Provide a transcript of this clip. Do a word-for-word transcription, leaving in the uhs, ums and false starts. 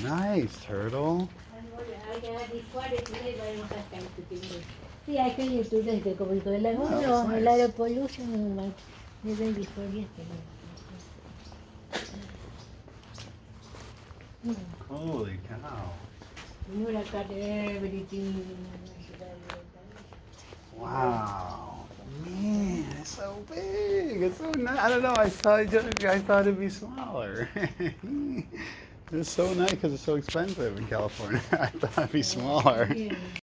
Nice, turtle. Sí, hay que YouTube desde como dijo el Oh, otro, that's el nice. air pollution, like, the day before yesterday. Holy cow. You know, cut everything. Wow. Man, it's so big. It's so nice. I don't know. I thought I thought it'd be smaller. It's so nice because it's so expensive in California. I thought it'd be smaller.